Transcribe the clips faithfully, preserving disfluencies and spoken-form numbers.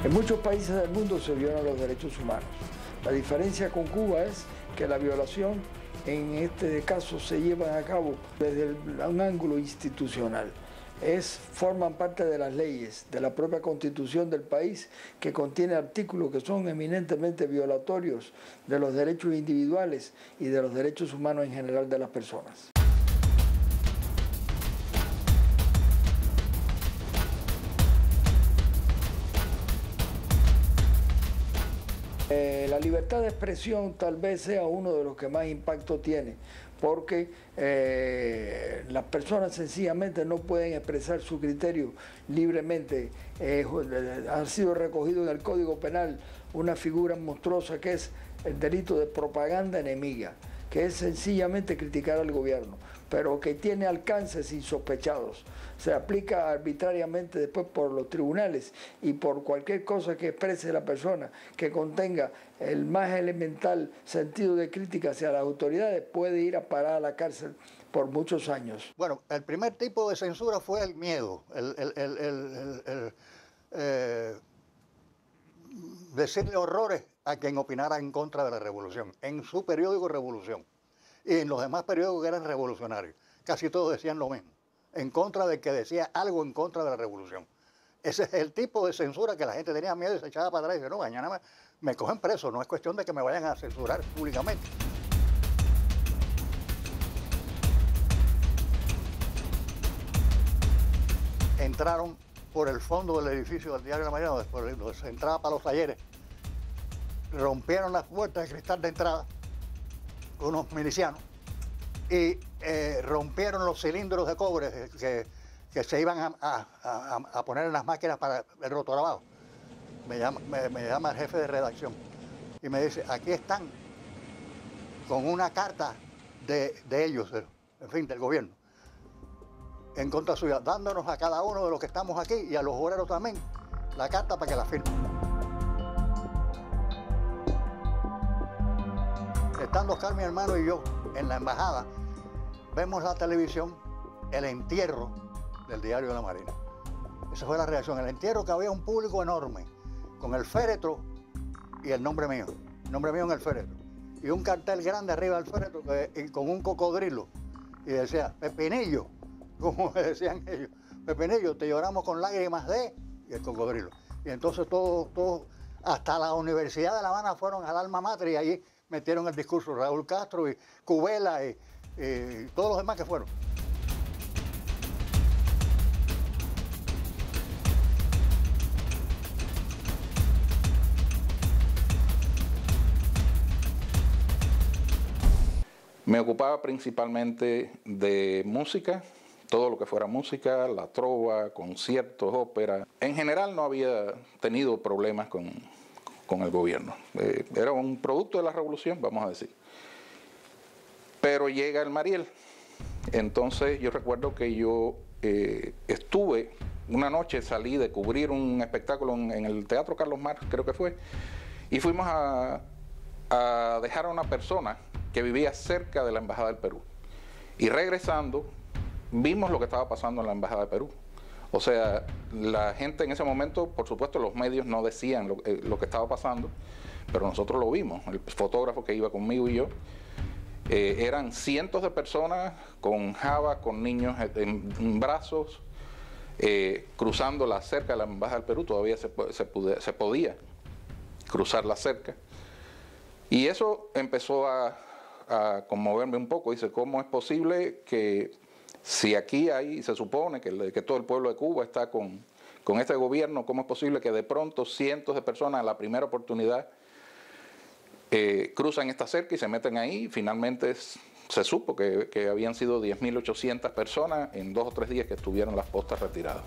En muchos países del mundo se violan los derechos humanos. La diferencia con Cuba es que la violación en este caso se lleva a cabo desde el, un ángulo institucional. Es, forman parte de las leyes, de la propia constitución del país, que contiene artículos que son eminentemente violatorios de los derechos individuales y de los derechos humanos en general de las personas. Eh, la libertad de expresión tal vez sea uno de los que más impacto tiene, porque eh, las personas sencillamente no pueden expresar su criterio libremente. Eh, ha sido recogido en el Código Penal una figura monstruosa que es el delito de propaganda enemiga, que es sencillamente criticar al gobierno, pero que tiene alcances insospechados. Se aplica arbitrariamente después por los tribunales y por cualquier cosa que exprese la persona que contenga el más elemental sentido de crítica hacia las autoridades puede ir a parar a la cárcel por muchos años. Bueno, el primer tipo de censura fue el miedo, el, el, el, el, el, el eh, decirle horrores a quien opinara en contra de la revolución, en su periódico Revolución y en los demás periódicos que eran revolucionarios. Casi todos decían lo mismo, en contra del que decía algo en contra de la revolución. Ese es el tipo de censura que la gente tenía miedo y se echaba para atrás y dice, no, mañana me, me cogen preso, no es cuestión de que me vayan a censurar públicamente. Entraron por el fondo del edificio del Diario de la Mañana, donde se entraba para los talleres, rompieron las puertas de cristal de entrada, unos milicianos, y eh, rompieron los cilindros de cobre que, que se iban a, a, a, a poner en las máquinas para el rotolavado. Me llama, me, me llama el jefe de redacción y me dice, aquí están con una carta de, de ellos, en fin, del gobierno, en contra suya, dándonos a cada uno de los que estamos aquí y a los obreros también la carta para que la firmen. Estando Oscar, mi hermano, y yo en la embajada, vemos la televisión, el entierro del Diario de la Marina. Esa fue la reacción, el entierro, que había un público enorme, con el féretro y el nombre mío, el nombre mío en el féretro. Y un cartel grande arriba del féretro que, y con un cocodrilo, y decía, Pepinillo, como decían ellos, Pepinillo, te lloramos con lágrimas de, y el cocodrilo. Y entonces todos, todo, hasta la Universidad de La Habana fueron al alma mater y allí metieron el discurso, Raúl Castro y Cubela y, y todos los demás que fueron. Me ocupaba principalmente de música, todo lo que fuera música, la trova, conciertos, ópera. En general no había tenido problemas con, con el gobierno. Eh, era un producto de la revolución, vamos a decir. Pero llega el Mariel. Entonces yo recuerdo que yo eh, estuve, una noche salí de cubrir un espectáculo en, en el Teatro Carlos Marx, creo que fue, y fuimos a, a dejar a una persona que vivía cerca de la Embajada del Perú. Y regresando, vimos lo que estaba pasando en la Embajada de Perú. O sea, la gente en ese momento, por supuesto, los medios no decían lo, eh, lo que estaba pasando, pero nosotros lo vimos. El fotógrafo que iba conmigo y yo, eh, eran cientos de personas con jabas, con niños en, en brazos, eh, cruzando la cerca de la Embajada del Perú. Todavía se, se, pude, se podía cruzar la cerca. Y eso empezó a, a conmoverme un poco. Dice, ¿cómo es posible que si aquí hay, se supone que, que todo el pueblo de Cuba está con, con este gobierno, cómo es posible que de pronto cientos de personas a la primera oportunidad eh, cruzan esta cerca y se meten ahí? Finalmente se supo que, que habían sido diez mil ochocientas personas en dos o tres días que estuvieron las postas retiradas.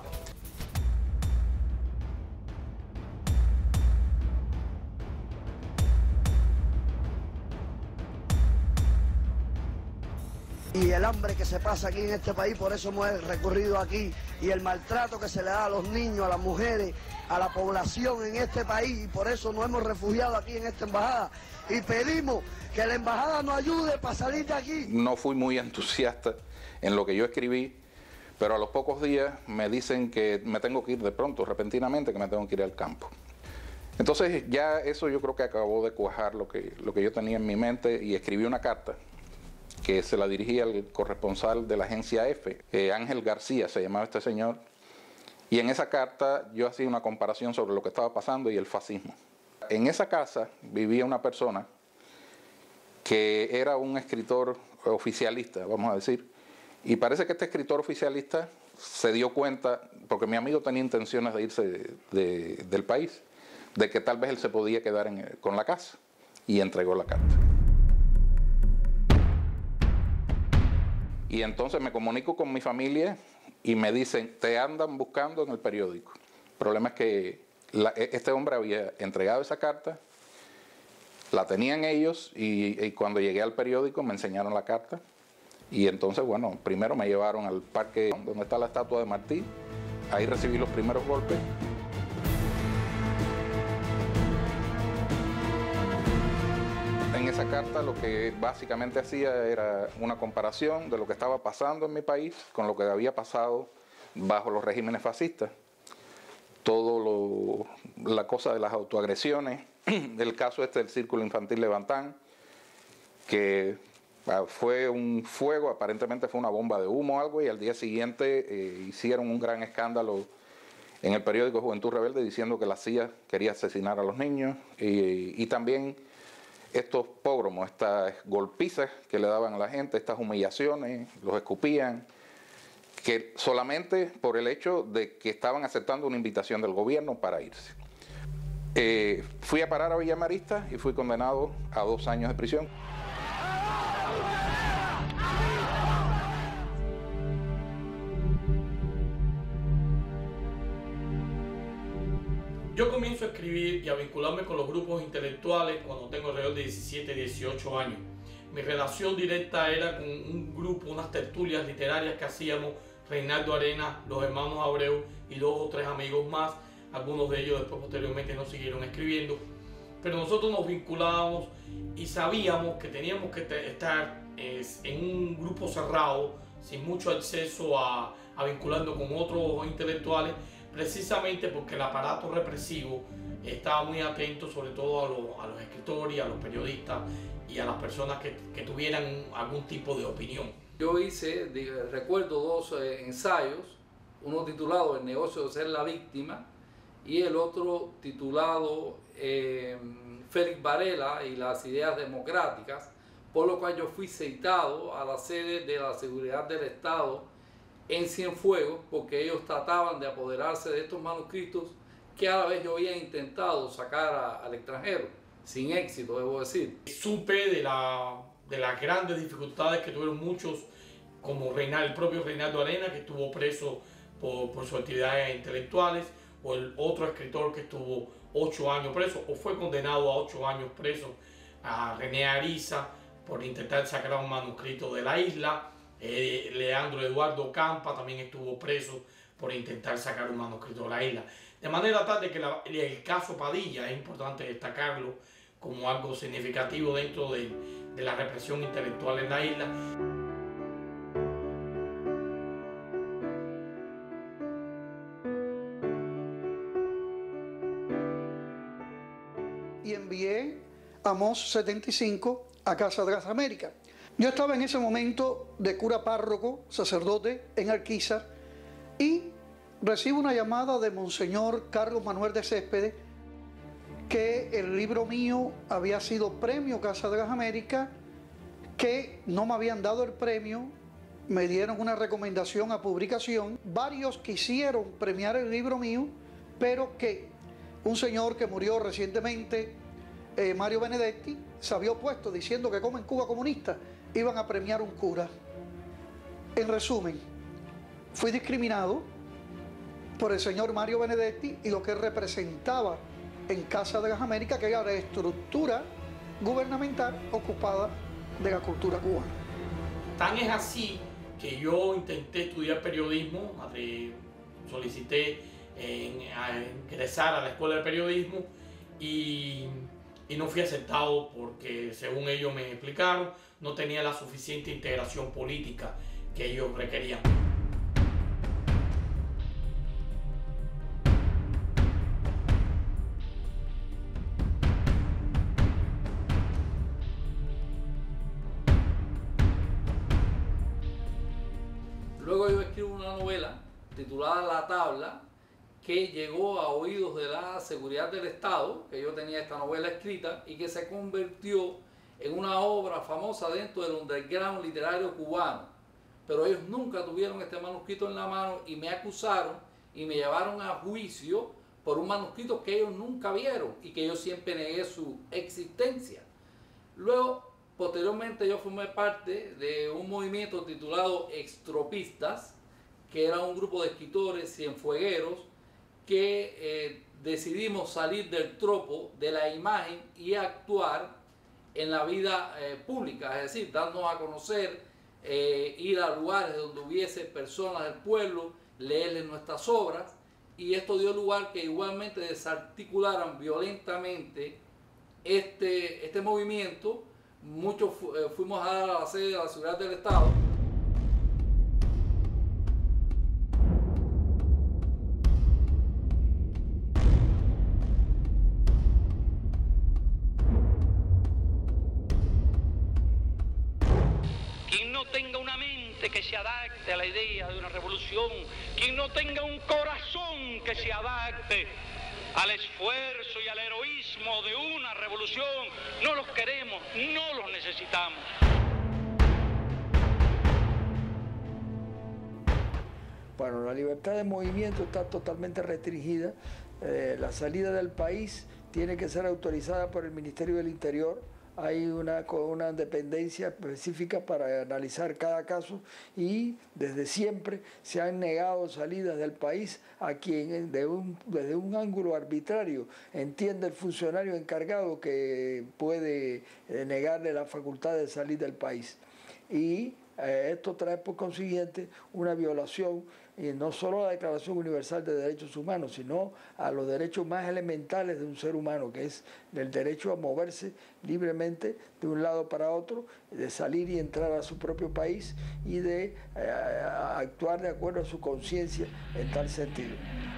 Y el hambre que se pasa aquí en este país, por eso hemos recurrido aquí, y el maltrato que se le da a los niños, a las mujeres, a la población en este país, y por eso nos hemos refugiado aquí en esta embajada, y pedimos que la embajada nos ayude para salir de aquí. No fui muy entusiasta en lo que yo escribí, pero a los pocos días me dicen que me tengo que ir de pronto, repentinamente, que me tengo que ir al campo. Entonces ya eso yo creo que acabó de cuajar lo que, lo que yo tenía en mi mente y escribí una carta que se la dirigía al corresponsal de la agencia F, eh, Ángel García se llamaba este señor, y en esa carta yo hacía una comparación sobre lo que estaba pasando y el fascismo. En esa casa vivía una persona que era un escritor oficialista, vamos a decir, y parece que este escritor oficialista se dio cuenta, porque mi amigo tenía intenciones de irse de, de, del país, de que tal vez él se podía quedar en, con la casa, y entregó la carta. Y entonces me comunico con mi familia y me dicen, te andan buscando en el periódico. El problema es que la, este hombre había entregado esa carta, la tenían ellos y, y cuando llegué al periódico me enseñaron la carta. Y entonces, bueno, primero me llevaron al parque donde está la estatua de Martí. Ahí recibí los primeros golpes. En esa carta lo que básicamente hacía era una comparación de lo que estaba pasando en mi país con lo que había pasado bajo los regímenes fascistas. Todo lo, la cosa de las autoagresiones, el caso este del Círculo Infantil Levantán, que fue un fuego, aparentemente fue una bomba de humo o algo, y al día siguiente eh, hicieron un gran escándalo en el periódico Juventud Rebelde diciendo que la C I A quería asesinar a los niños, y, y también estos pogromos, estas golpizas que le daban a la gente, estas humillaciones, los escupían, que solamente por el hecho de que estaban aceptando una invitación del gobierno para irse. Eh, fui a parar a Villamarista y fui condenado a dos años de prisión. Yo comienzo a escribir y a vincularme con los grupos intelectuales cuando tengo alrededor de diecisiete, dieciocho años. Mi relación directa era con un grupo, unas tertulias literarias que hacíamos Reinaldo Arenas, los hermanos Abreu y dos o tres amigos más. Algunos de ellos después posteriormente nos siguieron escribiendo. Pero nosotros nos vinculábamos y sabíamos que teníamos que estar en un grupo cerrado, sin mucho acceso a, a vincularnos con otros intelectuales, precisamente porque el aparato represivo estaba muy atento sobre todo a, lo, a los escritores, a los periodistas y a las personas que, que tuvieran algún tipo de opinión. Yo hice, recuerdo dos eh, ensayos, uno titulado El negocio de ser la víctima y el otro titulado eh, Félix Varela y las ideas democráticas, por lo cual yo fui citado a la sede de la seguridad del Estado en Cienfuegos, porque ellos trataban de apoderarse de estos manuscritos que a la vez yo había intentado sacar a, al extranjero, sin éxito, debo decir. Supe de, la, de las grandes dificultades que tuvieron muchos, como Reinaldo, el propio Reinaldo Arenas, que estuvo preso por, por sus actividades intelectuales, o el otro escritor que estuvo ocho años preso, o fue condenado a ocho años preso, a René Ariza, por intentar sacar un manuscrito de la isla. Eh, Leandro Eduardo Campa también estuvo preso por intentar sacar un manuscrito de la isla. De manera tal de que la, el caso Padilla es importante destacarlo como algo significativo dentro de, de la represión intelectual en la isla. Y envié a Mos setenta y cinco a Casa de las Américas. Yo estaba en ese momento de cura párroco, sacerdote, en Alquizar, y recibo una llamada de Monseñor Carlos Manuel de Céspedes, que el libro mío había sido premio Casa de las Américas, que no me habían dado el premio, me dieron una recomendación a publicación. Varios quisieron premiar el libro mío, pero que un señor que murió recientemente, eh, Mario Benedetti, se había opuesto diciendo que como en Cuba comunista iban a premiar un cura. En resumen, fui discriminado por el señor Mario Benedetti y lo que él representaba en Casa de las Américas, que era la estructura gubernamental ocupada de la cultura cubana. Tan es así que yo intenté estudiar periodismo, solicité en, a ingresar a la escuela de periodismo y, y no fui aceptado porque, según ellos me explicaron, no tenía la suficiente integración política que ellos requerían. yo escribo una novela titulada La Tabla, que llegó a oídos de la Seguridad del Estado, que yo tenía esta novela escrita y que se convirtió en una obra famosa dentro del underground literario cubano. Pero ellos nunca tuvieron este manuscrito en la mano y me acusaron y me llevaron a juicio por un manuscrito que ellos nunca vieron y que yo siempre negué su existencia. Luego, posteriormente, yo formé parte de un movimiento titulado Extropistas, que era un grupo de escritores cienfuegueros que eh, decidimos salir del tropo de la imagen y actuar en la vida eh, pública, es decir, darnos a conocer, eh, ir a lugares donde hubiese personas del pueblo, leerles nuestras obras, y esto dio lugar que igualmente desarticularan violentamente este, este movimiento. Muchos fu eh, fuimos a dar a la sede de la Seguridad del Estado. Quien no tenga una mente que se adapte a la idea de una revolución, quien no tenga un corazón que se adapte al esfuerzo y al heroísmo de una revolución, no los queremos, no los necesitamos. Bueno, la libertad de movimiento está totalmente restringida. Eh, la salida del país tiene que ser autorizada por el Ministerio del Interior. Hay una, una dependencia específica para analizar cada caso y desde siempre se han negado salidas del país a quien de un, desde un ángulo arbitrario entiende el funcionario encargado que puede eh, negarle la facultad de salir del país. Y eh, esto trae por consiguiente una violación y no solo a la Declaración Universal de Derechos Humanos, sino a los derechos más elementales de un ser humano, que es el derecho a moverse libremente de un lado para otro, de salir y entrar a su propio país y de eh, actuar de acuerdo a su conciencia en tal sentido.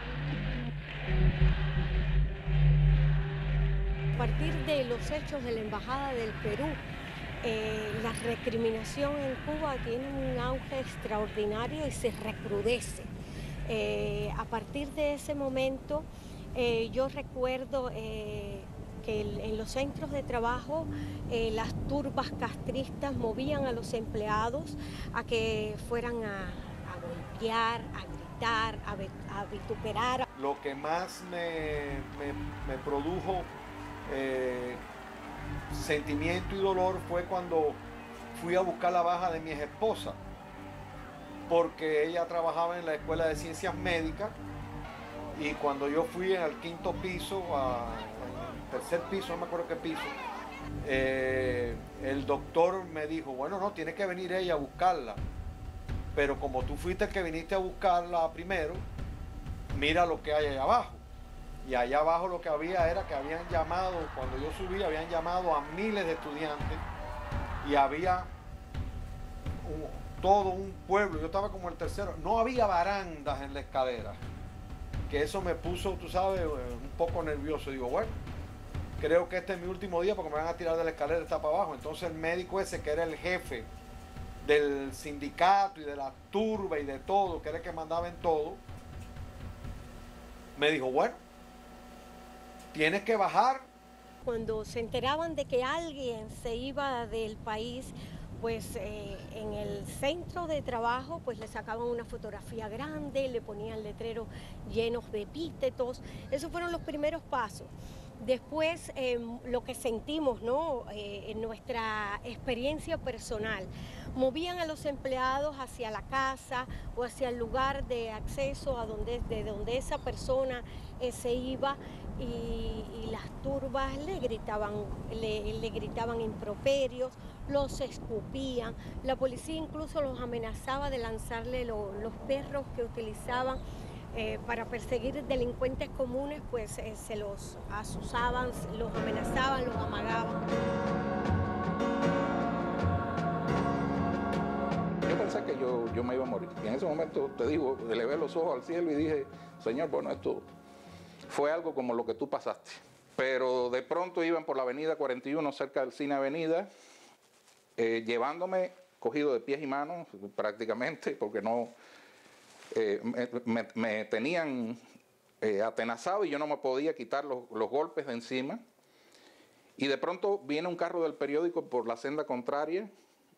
A partir de los hechos de la Embajada del Perú, Eh, la recriminación en Cuba tiene un auge extraordinario y se recrudece. Eh, a partir de ese momento, eh, yo recuerdo eh, que el, en los centros de trabajo eh, las turbas castristas movían a los empleados a que fueran a, a golpear, a gritar, a, a vituperar. Lo que más me, me, me produjo eh, sentimiento y dolor fue cuando fui a buscar la baja de mi ex esposa, porque ella trabajaba en la Escuela de Ciencias Médicas y cuando yo fui al quinto piso, al tercer piso, no me acuerdo qué piso, eh, el doctor me dijo, bueno, no, tiene que venir ella a buscarla, pero como tú fuiste el que viniste a buscarla primero, mira lo que hay allá abajo. Y allá abajo lo que había era que habían llamado, cuando yo subí, habían llamado a miles de estudiantes y había un, todo un pueblo, yo estaba como el tercero, no había barandas en la escalera, que eso me puso, tú sabes, un poco nervioso. Digo, bueno, creo que este es mi último día porque me van a tirar de la escalera hasta para abajo. Entonces el médico ese, que era el jefe del sindicato y de la turba y de todo, que era el que mandaba en todo, me dijo, bueno, tienes que bajar. Cuando se enteraban de que alguien se iba del país, pues eh, en el centro de trabajo pues le sacaban una fotografía grande, le ponían letreros llenos de epítetos. Esos fueron los primeros pasos. Después eh, lo que sentimos, ¿no? eh, en nuestra experiencia personal, movían a los empleados hacia la casa o hacia el lugar de acceso a donde, de donde esa persona eh, se iba y, y las turbas le gritaban, le, le gritaban improperios, los escupían. La policía incluso los amenazaba de lanzarle lo, los perros que utilizaban Eh, para perseguir delincuentes comunes, pues eh, se los asusaban, los amenazaban, los amagaban. Yo pensé que yo, yo me iba a morir. Y en ese momento, te digo, elevé los ojos al cielo y dije, Señor, bueno, esto fue algo como lo que tú pasaste. Pero de pronto iban por la avenida cuarenta y uno, cerca del Cine Avenida, eh, llevándome cogido de pies y manos prácticamente, porque no... eh, me, me, me tenían eh, atenazado y yo no me podía quitar los, los golpes de encima. Y de pronto viene un carro del periódico por la senda contraria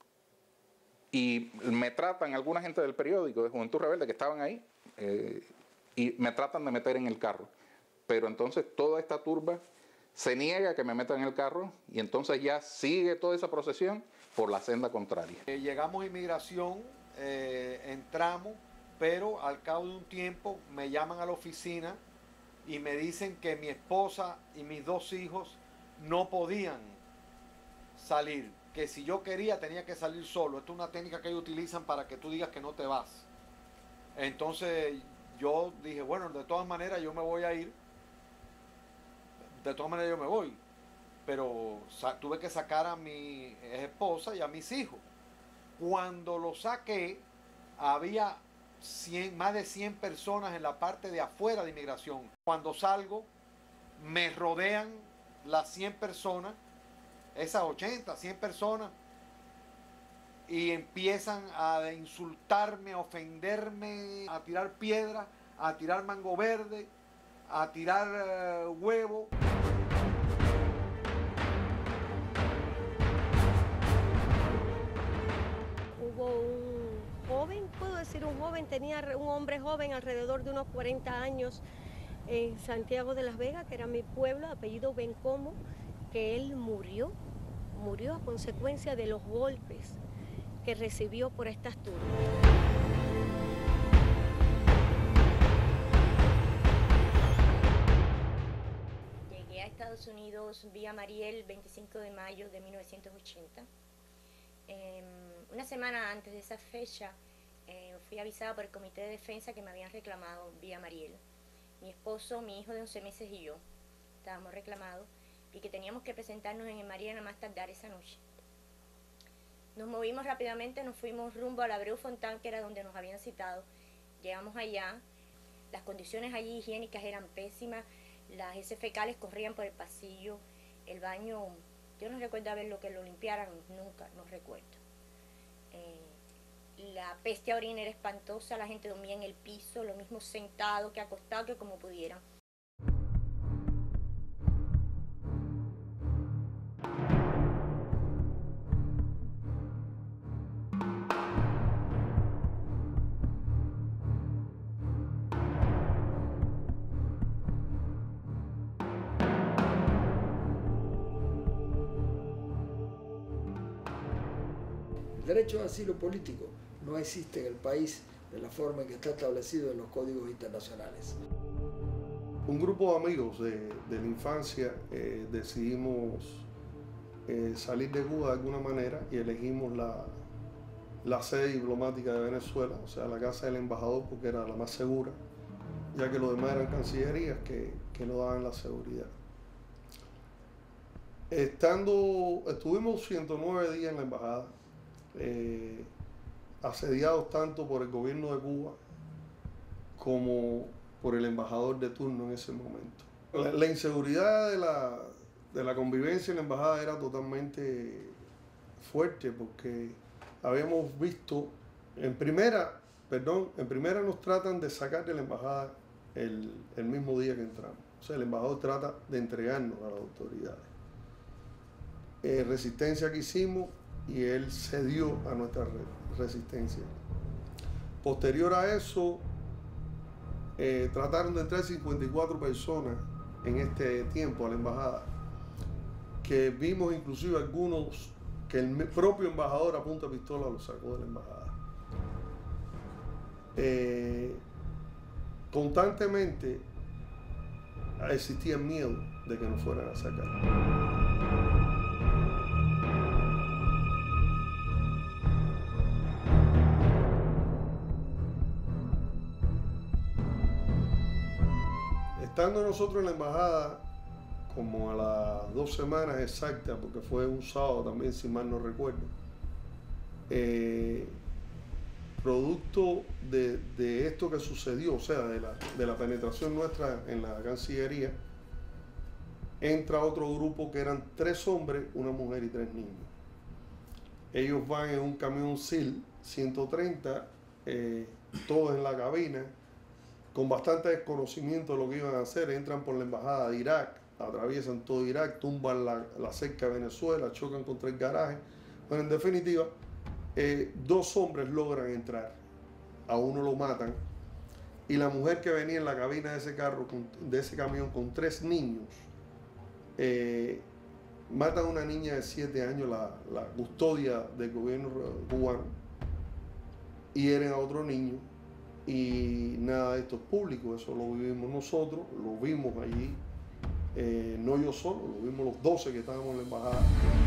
y me tratan, alguna gente del periódico, de Juventud Rebelde, que estaban ahí, eh, y me tratan de meter en el carro. Pero entonces toda esta turba se niega a que me metan en el carro y entonces ya sigue toda esa procesión por la senda contraria. Eh, llegamos a inmigración, eh, entramos, pero al cabo de un tiempo me llaman a la oficina y me dicen que mi esposa y mis dos hijos no podían salir, que si yo quería tenía que salir solo. Esto es una técnica que ellos utilizan para que tú digas que no te vas. Entonces yo dije, bueno, de todas maneras yo me voy a ir, de todas maneras yo me voy, pero tuve que sacar a mi esposa y a mis hijos. Cuando lo saqué, había cien, más de cien personas en la parte de afuera de inmigración. Cuando salgo, me rodean las cien personas, esas ochenta, cien personas, y empiezan a insultarme, a ofenderme, a tirar piedras, a tirar mango verde, a tirar uh, huevo. Hubo un joven, puedo decir un joven, tenía un hombre joven alrededor de unos cuarenta años en Santiago de las Vegas, que era mi pueblo, apellido Bencomo, que él murió, murió a consecuencia de los golpes que recibió por estas turbas. Llegué a Estados Unidos vía Mariel veinticinco de mayo de mil novecientos ochenta. Eh, una semana antes de esa fecha eh, fui avisada por el Comité de Defensa que me habían reclamado vía Mariel. Mi esposo, mi hijo de once meses y yo estábamos reclamados y que teníamos que presentarnos en el Mariel a más tardar esa noche. Nos movimos rápidamente, nos fuimos rumbo a la Abreu Fontán, que era donde nos habían citado. Llegamos allá, las condiciones allí higiénicas eran pésimas, las heces fecales corrían por el pasillo, el baño, yo no recuerdo haber lo que lo limpiaran, nunca, no recuerdo. Eh, la peste a orina era espantosa, la gente dormía en el piso, lo mismo sentado que acostado, que como pudieran. El derecho de asilo político no existe en el país de la forma en que está establecido en los códigos internacionales. Un grupo de amigos de, de la infancia eh, decidimos eh, salir de Cuba de alguna manera y elegimos la, la sede diplomática de Venezuela, o sea, la casa del embajador, porque era la más segura, ya que los demás eran cancillerías que, que no daban la seguridad. Estando, estuvimos ciento nueve días en la embajada, eh, asediados tanto por el gobierno de Cuba como por el embajador de turno en ese momento. La, la inseguridad de la, de la convivencia en la embajada era totalmente fuerte porque habíamos visto, en primera, perdón, en primera nos tratan de sacar de la embajada el, el mismo día que entramos. O sea, el embajador trata de entregarnos a las autoridades. Eh, resistencia que hicimos y él cedió a nuestra re resistencia. Posterior a eso, eh, trataron de entrar cincuenta y cuatro personas en este tiempo a la embajada, que vimos inclusive algunos que el propio embajador a punta de pistola los sacó de la embajada. Eh, constantemente existía miedo de que nos fueran a sacar. Estando nosotros en la embajada, como a las dos semanas exactas, porque fue un sábado también, si mal no recuerdo, eh, producto de, de esto que sucedió, o sea, de la, de la penetración nuestra en la Cancillería, entra otro grupo que eran tres hombres, una mujer y tres niños. Ellos van en un camión S I L ciento treinta, eh, todos en la cabina, con bastante desconocimiento de lo que iban a hacer. Entran por la embajada de Irak, atraviesan todo Irak, tumban la, la cerca de Venezuela, chocan contra el garaje. Bueno, en definitiva, eh, dos hombres logran entrar, a uno lo matan, y la mujer que venía en la cabina de ese carro, con, de ese camión, con tres niños, eh, matan a una niña de siete años, la, la custodia del gobierno cubano, y hieren a otro niño, y nada de esto es público, eso lo vivimos nosotros, lo vimos allí, eh, no yo solo, lo vimos los doce que estábamos en la embajada.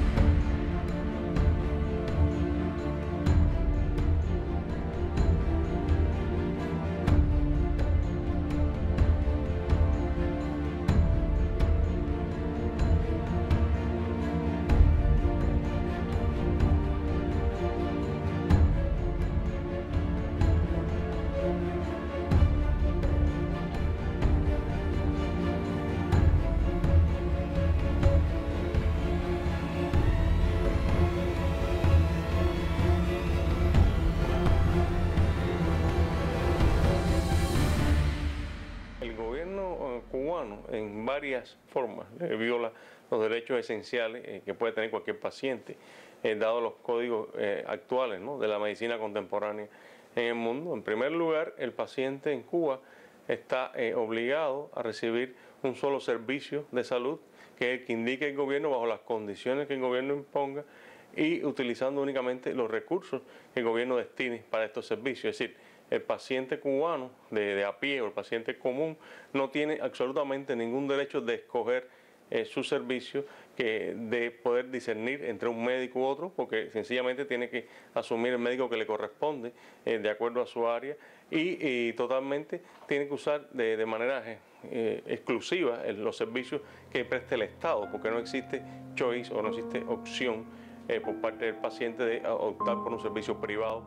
En varias formas eh, viola los derechos esenciales eh, que puede tener cualquier paciente, eh, dado los códigos eh, actuales, ¿no?, de la medicina contemporánea en el mundo. En primer lugar, el paciente en Cuba está eh, obligado a recibir un solo servicio de salud, que es el que indique el gobierno bajo las condiciones que el gobierno imponga y utilizando únicamente los recursos que el gobierno destine para estos servicios. Es decir, el paciente cubano de, de a pie o el paciente común no tiene absolutamente ningún derecho de escoger eh, su servicio, que de poder discernir entre un médico u otro, porque sencillamente tiene que asumir el médico que le corresponde eh, de acuerdo a su área, y, y totalmente tiene que usar de, de manera eh, exclusiva los servicios que preste el Estado, porque no existe choice o no existe opción eh, por parte del paciente de optar por un servicio privado.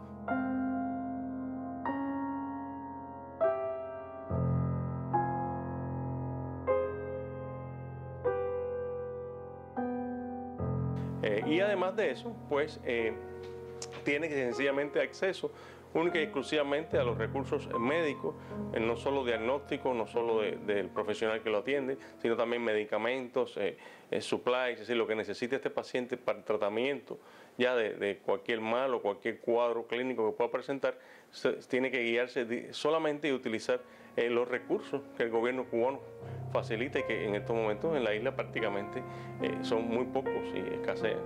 Eh, y además de eso, pues eh, tiene sencillamente acceso única y exclusivamente a los recursos médicos, eh, no solo diagnóstico, no solo de, del profesional que lo atiende, sino también medicamentos, eh, eh, supplies, es decir, lo que necesite este paciente para el tratamiento ya de, de cualquier mal o cualquier cuadro clínico que pueda presentar, se, tiene que guiarse solamente y utilizar eh, los recursos que el gobierno cubano facilita y que en estos momentos en la isla prácticamente eh, son muy pocos y escasean.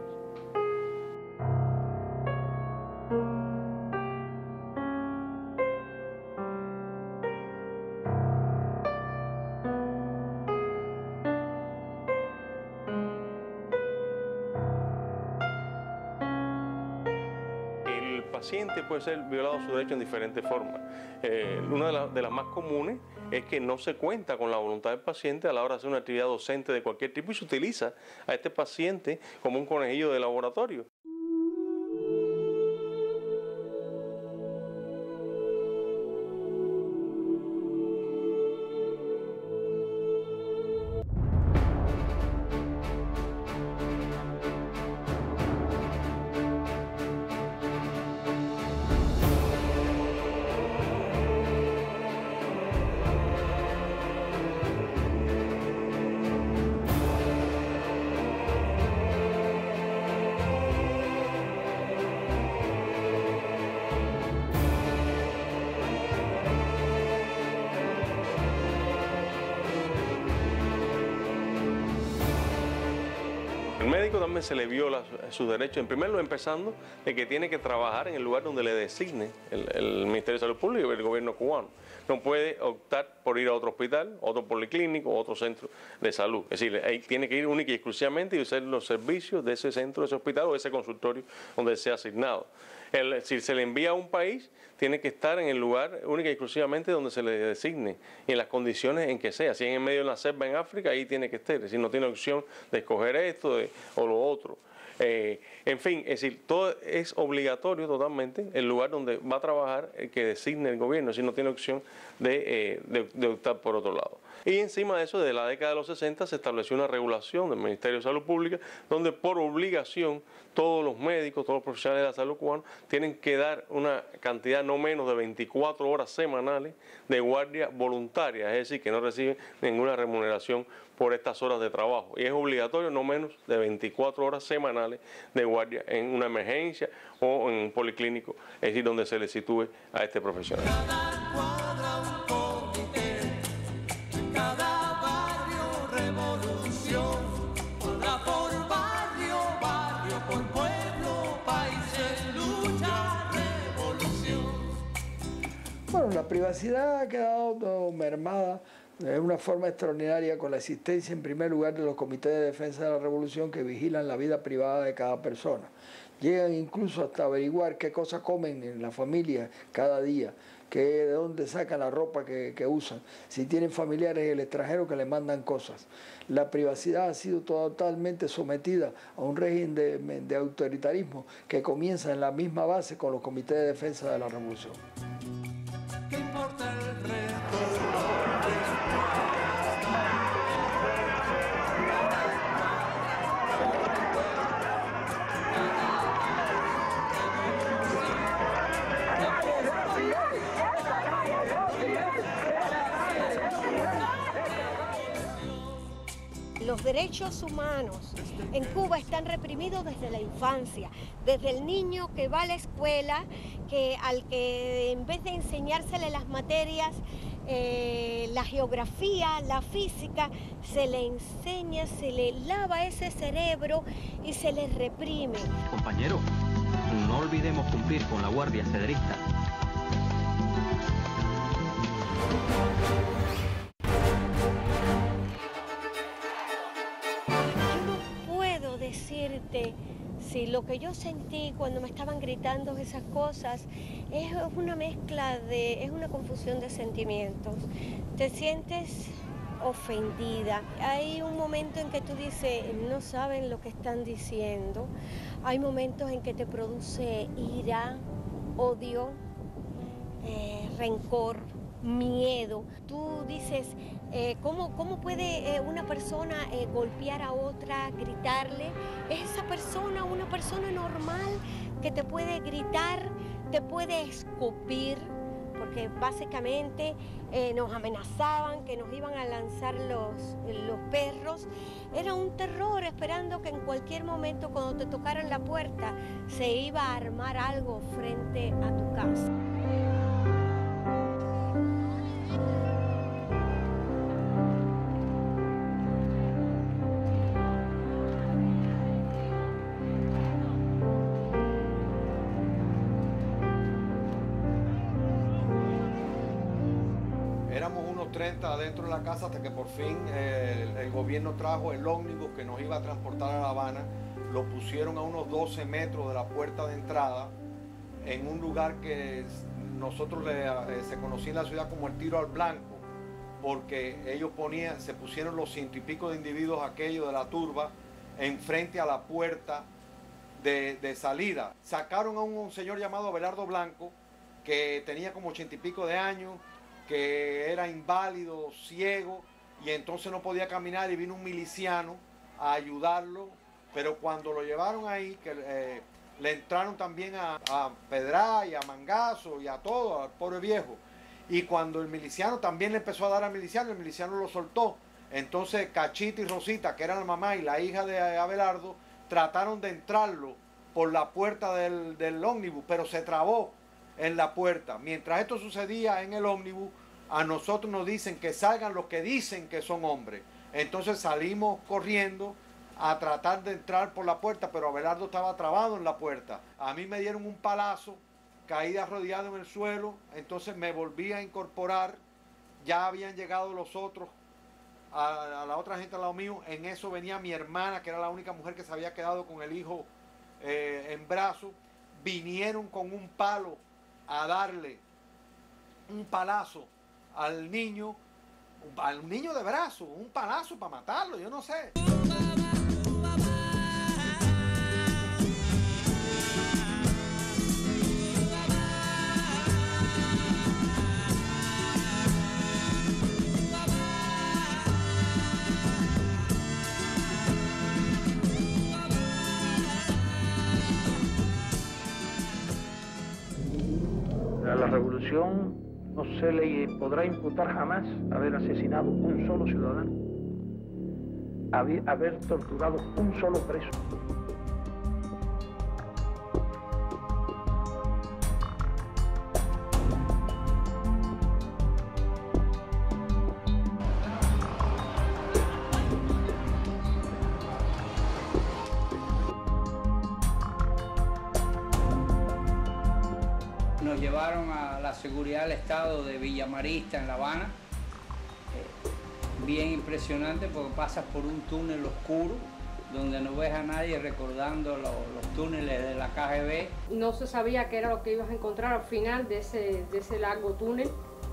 El paciente puede ser violado su derecho en diferentes formas. Eh, una de, la, de las más comunes es que no se cuenta con la voluntad del paciente a la hora de hacer una actividad docente de cualquier tipo y se utiliza a este paciente como un conejillo de laboratorio. El médico también se le viola sus derechos, en primer lugar empezando de que tiene que trabajar en el lugar donde le designe el, el Ministerio de Salud Pública y el gobierno cubano. No puede optar por ir a otro hospital, otro policlínico, otro centro de salud. Es decir, ahí tiene que ir única y exclusivamente y usar los servicios de ese centro, de ese hospital o de ese consultorio donde sea asignado. El, si se le envía a un país, tiene que estar en el lugar única y exclusivamente donde se le designe y en las condiciones en que sea. Si es en medio de la selva en África, ahí tiene que estar. Es decir, no tiene opción de escoger esto de, o lo otro. Eh, en fin, es decir, todo es obligatorio totalmente el lugar donde va a trabajar el que designe el gobierno, si no tiene opción de, eh, de, de optar por otro lado. Y encima de eso, desde la década de los sesenta se estableció una regulación del Ministerio de Salud Pública, donde por obligación todos los médicos, todos los profesionales de la salud cubanos tienen que dar una cantidad no menos de veinticuatro horas semanales de guardia voluntaria, es decir, que no reciben ninguna remuneración por estas horas de trabajo. Y es obligatorio no menos de veinticuatro horas semanales de guardia en una emergencia o en un policlínico, es decir, donde se le sitúe a este profesional. Bueno, la privacidad ha quedado mermada de una forma extraordinaria con la existencia, en primer lugar, de los comités de defensa de la revolución que vigilan la vida privada de cada persona. Llegan incluso hasta averiguar qué cosas comen en la familia cada día, qué, de dónde sacan la ropa que, que usan, si tienen familiares en el extranjero que les mandan cosas. La privacidad ha sido totalmente sometida a un régimen de, de autoritarismo que comienza en la misma base con los comités de defensa de la revolución. ¿Qué importa el resto? Los derechos humanos en Cuba están reprimidos desde la infancia, desde el niño que va a la escuela, que al que en vez de enseñársele las materias, eh, la geografía, la física, se le enseña, se le lava ese cerebro y se le reprime. Compañero, no olvidemos cumplir con la Guardia Cederista. Decirte si lo que yo sentí cuando me estaban gritando esas cosas es una mezcla de, es una confusión de sentimientos. Te sientes ofendida. Hay un momento en que tú dices, no saben lo que están diciendo. Hay momentos en que te produce ira, odio, eh, rencor, miedo. Tú dices, eh, ¿cómo, ¿cómo puede eh, una persona eh, golpear a otra, gritarle? ¿Es esa persona una persona normal que te puede gritar, te puede escupir? Porque básicamente eh, nos amenazaban que nos iban a lanzar los, los perros. Era un terror, esperando que en cualquier momento, cuando te tocaran la puerta, se iba a armar algo frente a tu casa. Éramos unos treinta adentro de la casa hasta que por fin eh, el, el gobierno trajo el ómnibus que nos iba a transportar a La Habana. Lo pusieron a unos doce metros de la puerta de entrada, en un lugar que nosotros le, eh, se conocía en la ciudad como el tiro al blanco, porque ellos ponían, se pusieron los ciento y pico de individuos aquellos de la turba enfrente a la puerta de, de salida. Sacaron a un, un señor llamado Abelardo Blanco, que tenía como ochenta y pico de años, que era inválido, ciego, y entonces no podía caminar, y vino un miliciano a ayudarlo, pero cuando lo llevaron ahí, que eh, le entraron también a, a pedrar y a mangazo y a todo, al pobre viejo. Y cuando el miliciano también le empezó a dar al miliciano, el miliciano lo soltó. Entonces Cachita y Rosita, que eran la mamá y la hija de Abelardo, trataron de entrarlo por la puerta del, del ómnibus, pero se trabó en la puerta. Mientras esto sucedía en el ómnibus, a nosotros nos dicen que salgan los que dicen que son hombres. Entonces salimos corriendo a tratar de entrar por la puerta, pero Abelardo estaba trabado en la puerta. A mí me dieron un palazo, caí arrodillado en el suelo, entonces me volví a incorporar. Ya habían llegado los otros, a, a la otra gente al lado mío. En eso venía mi hermana, que era la única mujer que se había quedado con el hijo eh, en brazos. Vinieron con un palo a darle un palazo al niño, al niño de brazo, un palazo para matarlo, yo no sé. la revolución no se le podrá imputar jamás haber asesinado un solo ciudadano, haber torturado un solo preso. Nos llevaron a la seguridad del Estado de Villa Marista en La Habana. Eh, bien impresionante porque pasas por un túnel oscuro donde no ves a nadie recordando lo, los túneles de la K G B. No se sabía qué era lo que ibas a encontrar al final de ese, de ese largo túnel.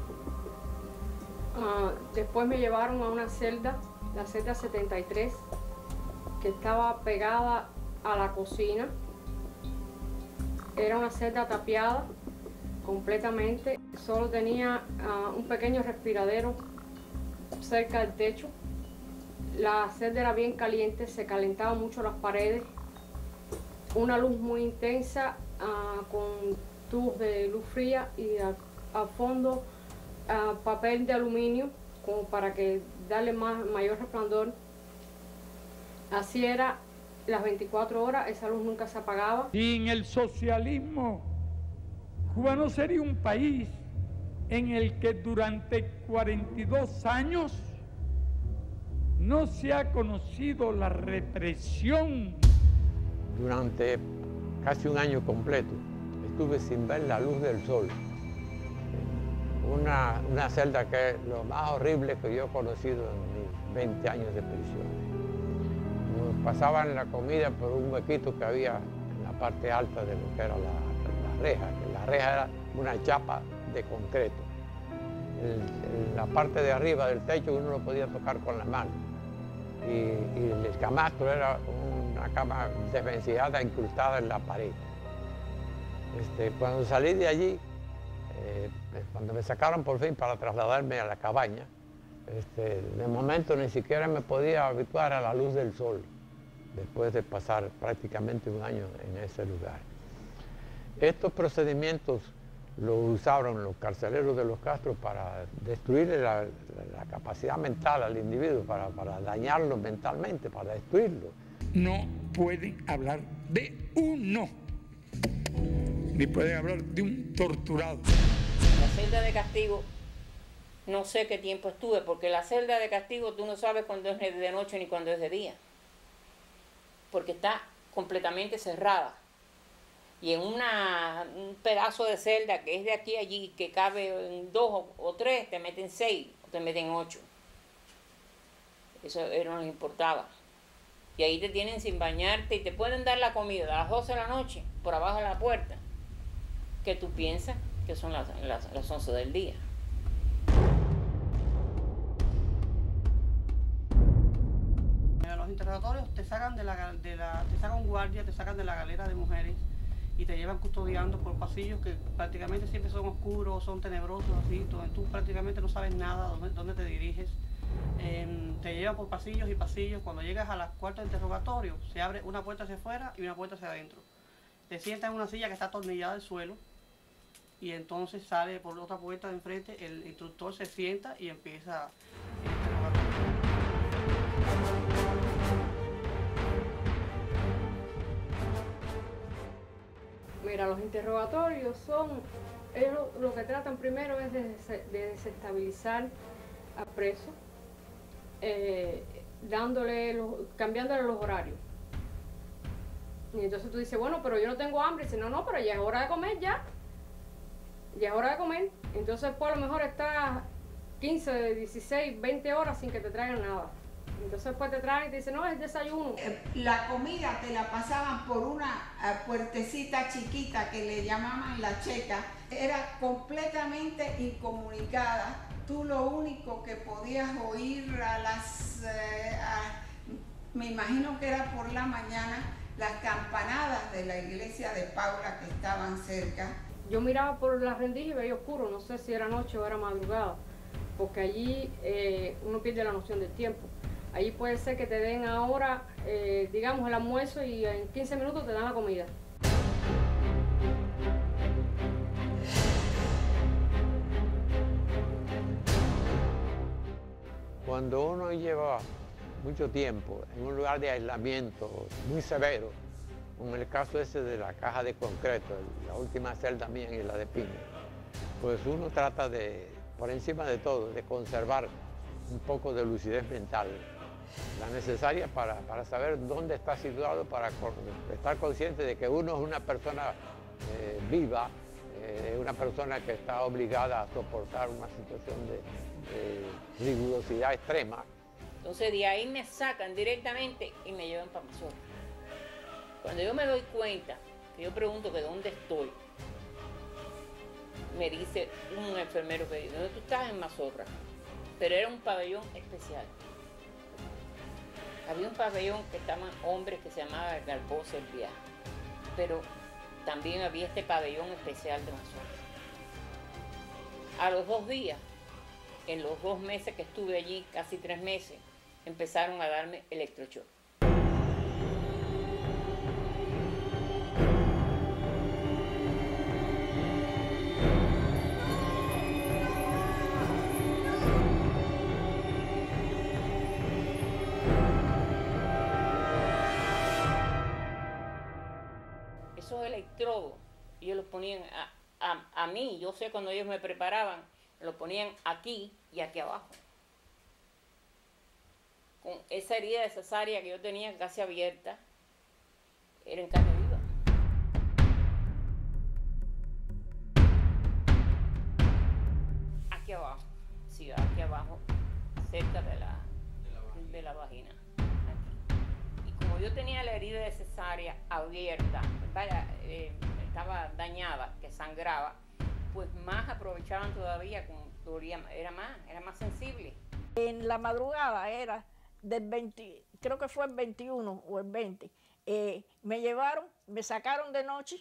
Uh, después me llevaron a una celda, la celda setenta y tres, que estaba pegada a la cocina. Era una celda tapiada completamente, solo tenía uh, un pequeño respiradero cerca del techo. La celda era bien caliente, se calentaban mucho las paredes, una luz muy intensa uh, con tubos de luz fría y al, al fondo uh, papel de aluminio como para que darle más, mayor resplandor. Así era las veinticuatro horas, esa luz nunca se apagaba. Sin el socialismo, Cuba no sería un país en el que durante cuarenta y dos años no se ha conocido la represión. Durante casi un año completo estuve sin ver la luz del sol. Una, una celda que es lo más horrible que yo he conocido en mis veinte años de prisión. Nos pasaban la comida por un huequito que había en la parte alta de lo que era la, la reja, que la reja era una chapa de concreto. El, la parte de arriba del techo uno lo podía tocar con la mano. Y, y el camastro era una cama desvencijada incrustada en la pared. Este, cuando salí de allí, eh, cuando me sacaron por fin para trasladarme a la cabaña, este, de momento ni siquiera me podía habituar a la luz del sol, después de pasar prácticamente un año en ese lugar. Estos procedimientos los usaron los carceleros de los Castro para destruirle la, la, la capacidad mental al individuo, para, para dañarlo mentalmente, para destruirlo. No pueden hablar de uno, ni pueden hablar de un torturado. La celda de castigo, no sé qué tiempo estuve, porque la celda de castigo tú no sabes cuándo es de noche ni cuándo es de día, porque está completamente cerrada. Y en una, un pedazo de celda que es de aquí a allí, que cabe en dos o, o tres, te meten seis o te meten ocho. Eso no les importaba. Y ahí te tienen sin bañarte y te pueden dar la comida a las doce de la noche por abajo de la puerta, que tú piensas que son las, las, las once del día. En los interrogatorios te sacan de la, de la, te sacan un guardia, te sacan de la galera de mujeres y te llevan custodiando por pasillos que prácticamente siempre son oscuros, son tenebrosos, así, donde tú prácticamente no sabes nada, dónde, dónde te diriges. Eh, te llevan por pasillos y pasillos. Cuando llegas a las cuartas de interrogatorio, se abre una puerta hacia afuera y una puerta hacia adentro. Te sientas en una silla que está atornillada al suelo y entonces sale por otra puerta de enfrente, el instructor se sienta y empieza el interrogatorio. Mira, los interrogatorios son, ellos lo, lo que tratan primero es de, de desestabilizar al preso, eh, dándole los, cambiándole los horarios. Y entonces tú dices, bueno, pero yo no tengo hambre. Y dice, no, no, pero ya es hora de comer ya. Ya es hora de comer. Entonces, pues a lo mejor estás quince, dieciséis, veinte horas sin que te traigan nada. Entonces pues te traen y te dicen, no, es desayuno. La comida te la pasaban por una puertecita chiquita que le llamaban la checa. Era completamente incomunicada. Tú lo único que podías oír a las... Eh, a, me imagino que era por la mañana, las campanadas de la iglesia de Paula que estaban cerca. Yo miraba por la rendija y veía oscuro, no sé si era noche o era madrugada, porque allí eh, uno pierde la noción del tiempo. Allí puede ser que te den ahora, eh, digamos, el almuerzo y en quince minutos te dan la comida. cuando uno lleva mucho tiempo en un lugar de aislamiento muy severo, como el caso ese de la caja de concreto, la última celda mía y la de Piña, pues uno trata de, por encima de todo, de conservar un poco de lucidez mental, la necesaria para, para saber dónde está situado, para estar consciente de que uno es una persona eh, viva, eh, una persona que está obligada a soportar una situación de, de rigurosidad extrema. Entonces de ahí me sacan directamente y me llevan para Mazorra. Cuando yo me doy cuenta, que yo pregunto que dónde estoy, me dice un enfermero que dice, ¿dónde tú estás? En Mazorra? Pero era un pabellón especial. Había un pabellón que estaban hombres que se llamaba Garbosa el Viaje, pero también había este pabellón especial de Mazorra. A los dos días, en los dos meses que estuve allí, casi tres meses, empezaron a darme electroshock. Esos electrodos, ellos los ponían a, a, a mí, yo sé cuando ellos me preparaban, los ponían aquí y aquí abajo. Con esa herida de cesárea que yo tenía casi abierta, era en carne viva. Aquí abajo, sí, aquí abajo, cerca de la, de la vagina. De la vagina. Como yo tenía la herida de cesárea abierta, vaya, eh, estaba dañada, que sangraba, pues más aprovechaban todavía, como dolía, era más, era más sensible. En la madrugada era del veinte, creo que fue el veintiuno o el veinte, eh, me llevaron, me sacaron de noche,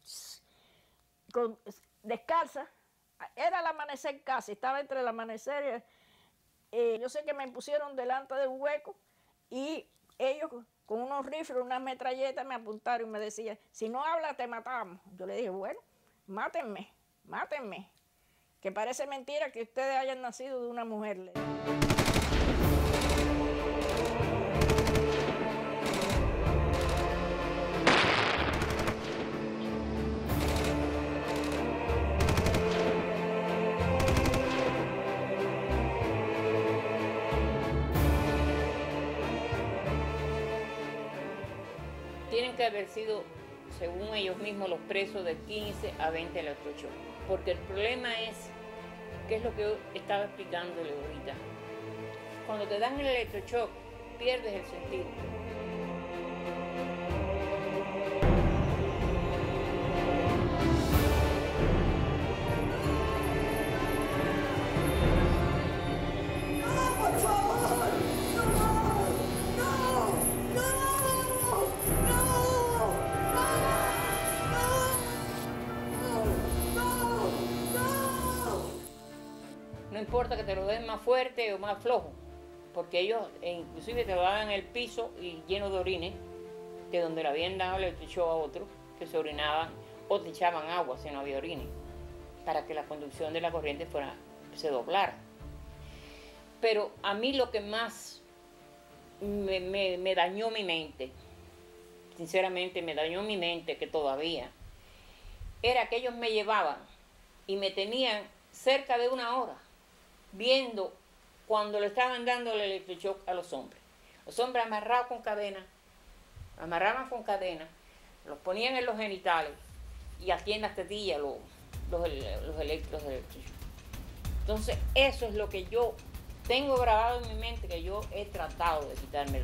con, descalza, era el amanecer casi, estaba entre el amanecer, eh, yo sé que me pusieron delante de un hueco y ellos con unos rifles, unas metralletas me apuntaron y me decían, si no hablas te matamos. Yo le dije, bueno, mátenme, mátenme, que parece mentira que ustedes hayan nacido de una mujer. Tienen que haber sido, según ellos mismos, los presos de quince a veinte electrochoques. Porque el problema es, que es lo que yo estaba explicándole ahorita. Cuando te dan el electroshock, pierdes el sentido. No importa que te lo den más fuerte o más flojo, porque ellos e inclusive te lo daban en el piso y lleno de orines, que donde le habían dado le echó a otros que se orinaban o te echaban agua si no había orines, para que la conducción de la corriente fuera, se doblara. Pero a mí lo que más me, me, me dañó mi mente, sinceramente me dañó mi mente, que todavía, era que ellos me llevaban y me tenían cerca de una hora viendo cuando le estaban dando el electroshock a los hombres. Los hombres amarrados con cadena, amarraban con cadena, los ponían en los genitales y aquí en las tetillas los, los, los electros electroshock. Entonces eso es lo que yo tengo grabado en mi mente, que yo he tratado de quitármelo.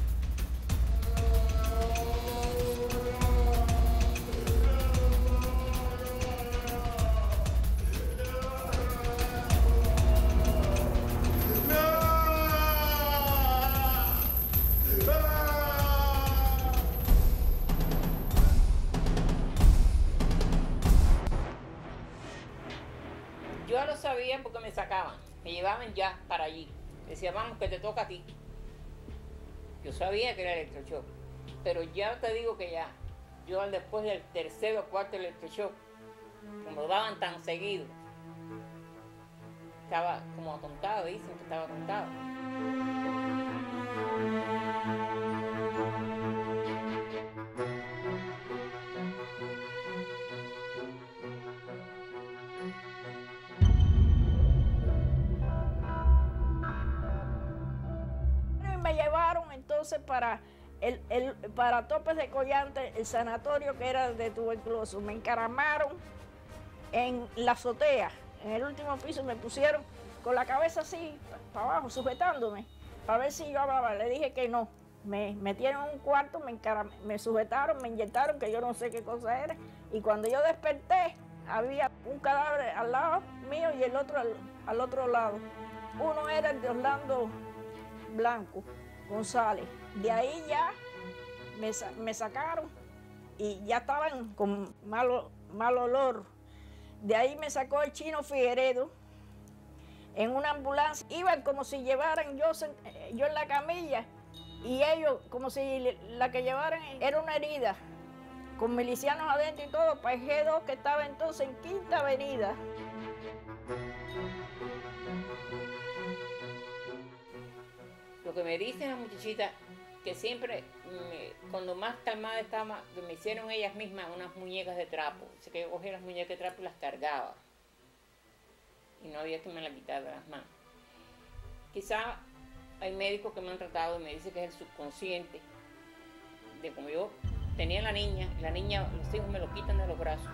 Yo lo sabía porque me sacaban, me llevaban ya para allí. Decía, vamos, que te toca a ti. Yo sabía que era electroshock, pero ya te digo que ya, yo después del tercer o cuarto electroshock, como lo daban tan seguido, estaba como atontado, dicen que estaba atontado. Me llevaron entonces para, el, el, para Topes de Collante, el sanatorio que era de tuberculosos. Me encaramaron en la azotea, en el último piso, me pusieron con la cabeza así para abajo, sujetándome, para ver si yo hablaba. Le dije que no. Me metieron en un cuarto, me, me sujetaron, me inyectaron, que yo no sé qué cosa era. Y cuando yo desperté, había un cadáver al lado mío y el otro al, al otro lado. Uno era el de Orlando Blanco González. De ahí ya me, me sacaron y ya estaban con mal, mal olor. De ahí me sacó el Chino Figueredo en una ambulancia. Iban como si llevaran yo, yo en la camilla y ellos como si la que llevaran era una herida, con milicianos adentro y todo, para el G dos que estaba entonces en Quinta Avenida. Lo que me dice la muchachita, que siempre, me, cuando más calmada estaba, me hicieron ellas mismas unas muñecas de trapo. Así que yo cogía las muñecas de trapo y las cargaba. Y no había que me las quitara de las manos. Quizá hay médicos que me han tratado y me dicen que es el subconsciente. De como yo tenía la niña, la niña, los hijos me lo quitan de los brazos.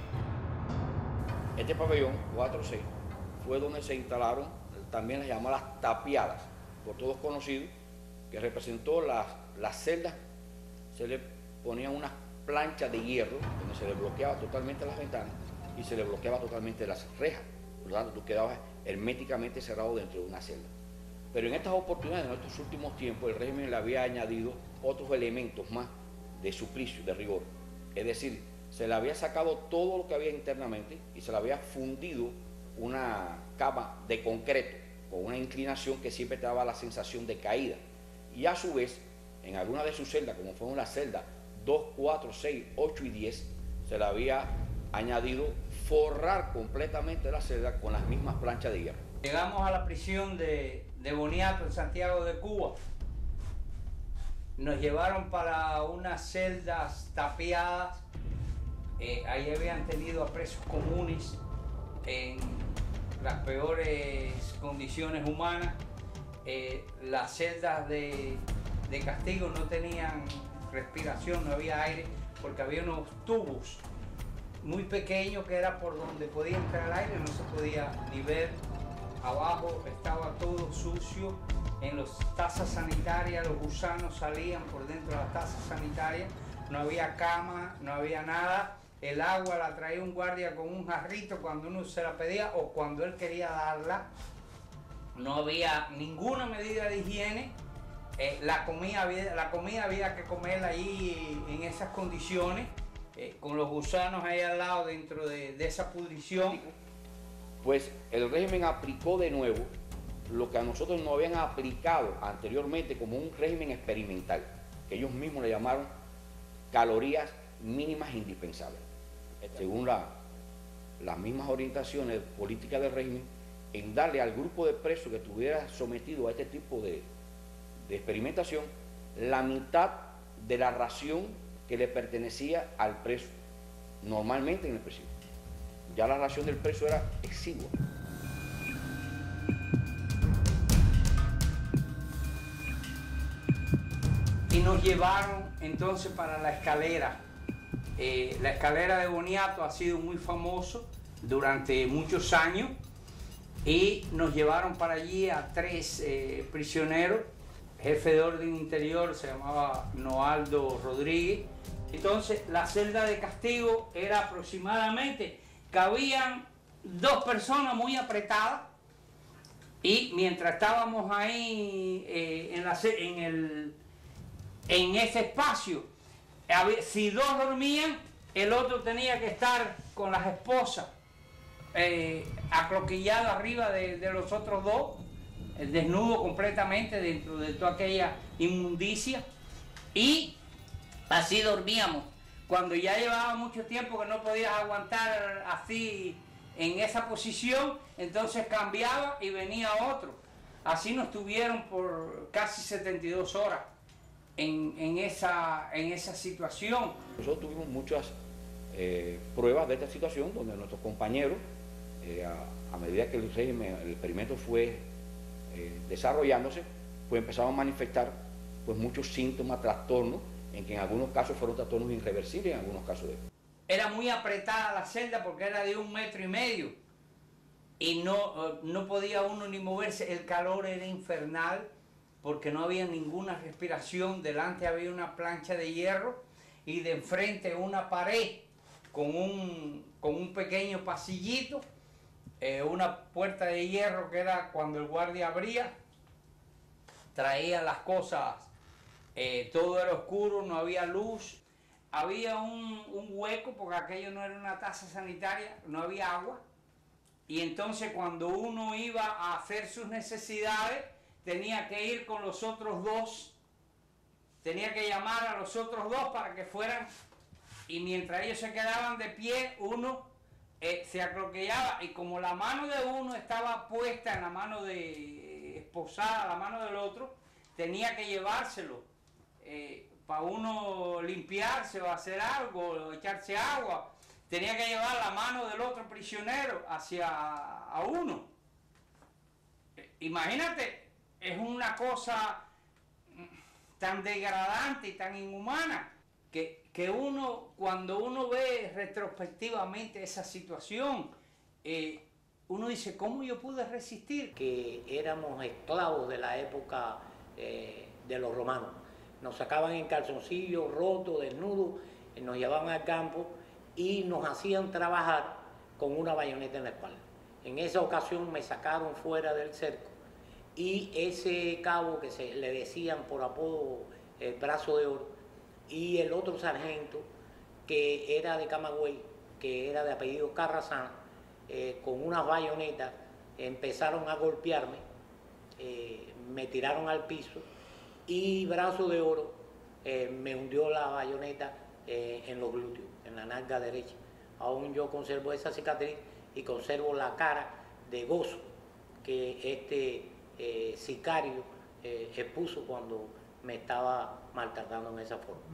Este pabellón cuatro seis fue donde se instalaron también las llamadas tapiadas, por todos conocidos, que representó las, las celdas. Se le ponían unas planchas de hierro donde se le bloqueaba totalmente las ventanas y se le bloqueaba totalmente las rejas. Por lo tanto, tú quedabas herméticamente cerrado dentro de una celda. Pero en estas oportunidades, en estos últimos tiempos, el régimen le había añadido otros elementos más de suplicio, de rigor. Es decir, se le había sacado todo lo que había internamente y se le había fundido una cama de concreto con una inclinación que siempre te daba la sensación de caída. Y a su vez, en alguna de sus celdas, como fueron las celdas dos, cuatro, seis, ocho y diez, se le había añadido forrar completamente la celda con las mismas planchas de hierro. Llegamos a la prisión de, de Boniato, en Santiago de Cuba. Nos llevaron para unas celdas tapiadas. Eh, ahí habían tenido a presos comunes en las peores condiciones humanas. Eh, las celdas de, de castigo no tenían respiración, no había aire, porque había unos tubos muy pequeños que era por donde podía entrar el aire, no se podía ni ver. Abajo estaba todo sucio, en las tazas sanitarias los gusanos salían por dentro de las tazas sanitarias, no había cama, no había nada. El agua la traía un guardia con un jarrito cuando uno se la pedía o cuando él quería darla. No había ninguna medida de higiene. Eh, la, comida había, la comida había que comerla ahí en esas condiciones, eh, con los gusanos ahí al lado dentro de, de esa pudrición. Pues el régimen aplicó de nuevo lo que a nosotros nos habían aplicado anteriormente como un régimen experimental, que ellos mismos le llamaron calorías mínimas indispensables. Según la, las mismas orientaciones políticas del régimen, en darle al grupo de presos que estuviera sometido a este tipo de, de experimentación la mitad de la ración que le pertenecía al preso normalmente en el presidio. Ya la ración del preso era exigua. Y nos llevaron entonces para la escalera. Eh, la escalera de Boniato ha sido muy famoso durante muchos años y nos llevaron para allí a tres eh, prisioneros. Jefe de orden interior se llamaba Noaldo Rodríguez. Entonces la celda de castigo era aproximadamente, cabían dos personas muy apretadas y mientras estábamos ahí eh, en, la, en, el, en ese espacio, si dos dormían, el otro tenía que estar con las esposas eh, acroquillado arriba de, de los otros dos, el desnudo completamente dentro de toda aquella inmundicia, y así dormíamos. Cuando ya llevaba mucho tiempo que no podías aguantar así en esa posición, entonces cambiaba y venía otro. Así nos tuvieron por casi setenta y dos horas en, en, esa, en esa situación. Nosotros tuvimos muchas eh, pruebas de esta situación donde nuestros compañeros, eh, a, a medida que el, régimen, el experimento fue eh, desarrollándose, pues empezaron a manifestar pues, muchos síntomas, trastornos, en que en algunos casos fueron trastornos irreversibles, en algunos casos de... Era muy apretada la celda porque era de un metro y medio y no, no podía uno ni moverse. El calor era infernal porque no había ninguna respiración. Delante había una plancha de hierro y de enfrente una pared con un, con un pequeño pasillito, eh, una puerta de hierro que era cuando el guardia abría, traía las cosas, eh, todo era oscuro, no había luz. Había un, un hueco porque aquello no era una taza sanitaria, no había agua. Y entonces cuando uno iba a hacer sus necesidades, tenía que ir con los otros dos, tenía que llamar a los otros dos para que fueran, y mientras ellos se quedaban de pie, uno eh, se acroqueaba, y como la mano de uno estaba puesta en la mano de, esposada a la mano del otro, tenía que llevárselo. Eh, para uno limpiarse o hacer algo, o echarse agua, tenía que llevar la mano del otro prisionero hacia a uno. Imagínate, es una cosa tan degradante y tan inhumana que, que uno, cuando uno ve retrospectivamente esa situación, eh, uno dice, ¿cómo yo pude resistir? Que éramos esclavos de la época eh, de los romanos. Nos sacaban en calzoncillos, rotos, desnudos, nos llevaban al campo y nos hacían trabajar con una bayoneta en la espalda. En esa ocasión me sacaron fuera del cerco y ese cabo que se le decían por apodo el brazo de oro y el otro sargento que era de Camagüey, que era de apellido Carrazán, eh, con unas bayonetas empezaron a golpearme, eh, me tiraron al piso y brazo de oro eh, me hundió la bayoneta eh, en los glúteos, en la nalga derecha. Aún yo conservo esa cicatriz y conservo la cara de gozo que este eh, sicario eh, expuso cuando me estaba maltratando en esa forma.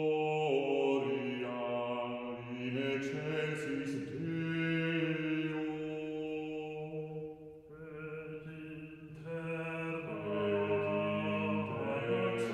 Gloria in excelsis Deo, et in terra ex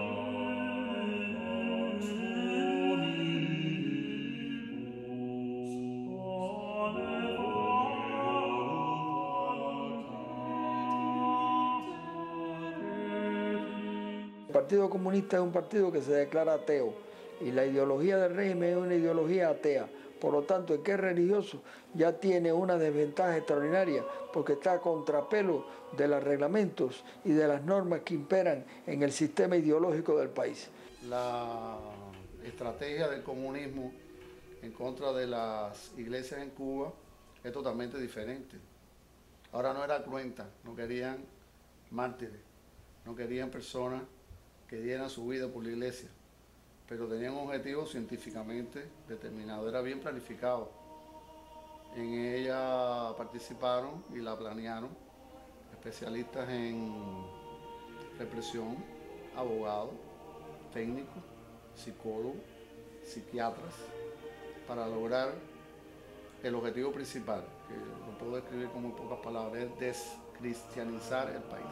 El Partido Comunista es un partido que se declara ateo y la ideología del régimen es una ideología atea. Por lo tanto, el que es religioso ya tiene una desventaja extraordinaria porque está a contrapelo de los reglamentos y de las normas que imperan en el sistema ideológico del país. La estrategia del comunismo en contra de las iglesias en Cuba es totalmente diferente. Ahora no era cruenta, no querían mártires, no querían personas que dieran su vida por la iglesia, pero tenían un objetivo científicamente determinado, era bien planificado. En ella participaron y la planearon especialistas en represión, abogados, técnicos, psicólogos, psiquiatras, para lograr el objetivo principal, que lo puedo describir con muy pocas palabras, es descristianizar el país.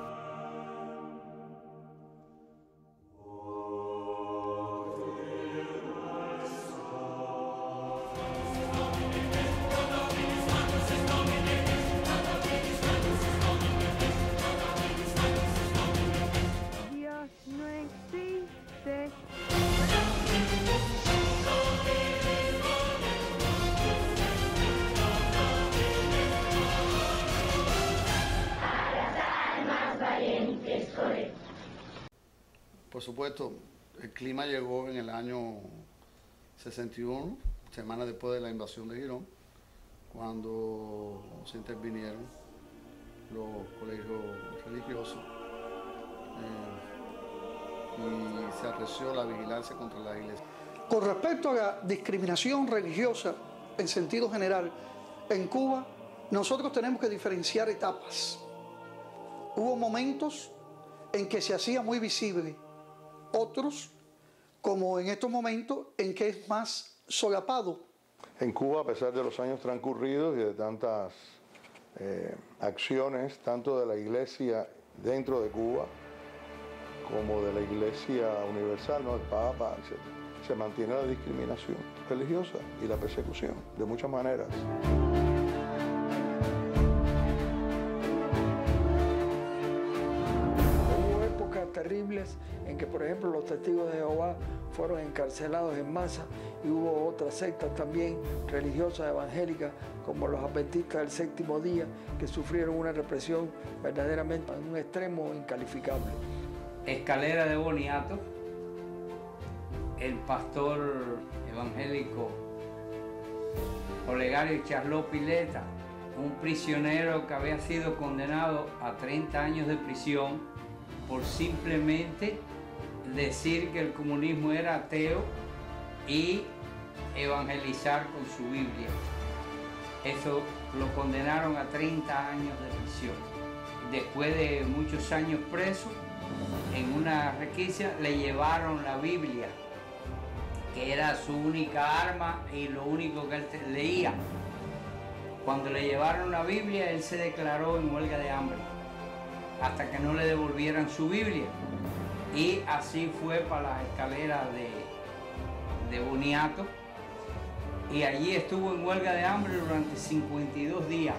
Dios no existe. Por supuesto, el clima llegó en el año sesenta y uno, semanas después de la invasión de Girón, cuando se intervinieron los colegios religiosos eh, y se arreció la vigilancia contra las iglesias. Con respecto a la discriminación religiosa en sentido general, en Cuba nosotros tenemos que diferenciar etapas. Hubo momentos en que se hacía muy visible, otros, como en estos momentos, en que es más solapado. En Cuba, a pesar de los años transcurridos y de tantas eh, acciones, tanto de la Iglesia dentro de Cuba, como de la Iglesia universal, ¿no? El Papa, etcétera, se mantiene la discriminación religiosa y la persecución de muchas maneras. Hubo épocas terribles en que, por ejemplo, los testigos de Jehová fueron encarcelados en masa, y hubo otras sectas también religiosas evangélicas, como los adventistas del séptimo día, que sufrieron una represión verdaderamente en un extremo incalificable. Escalera de Boniato, el pastor evangélico Olegario Charlot Pileta, un prisionero que había sido condenado a treinta años de prisión por simplemente decir que el comunismo era ateo y evangelizar con su Biblia. Eso lo condenaron a treinta años de prisión. Después de muchos años preso, en una requisa le llevaron la Biblia, que era su única arma y lo único que él leía. Cuando le llevaron la Biblia, él se declaró en huelga de hambre, hasta que no le devolvieran su Biblia. Y así fue para las escaleras de, de Boniato, y allí estuvo en huelga de hambre durante cincuenta y dos días.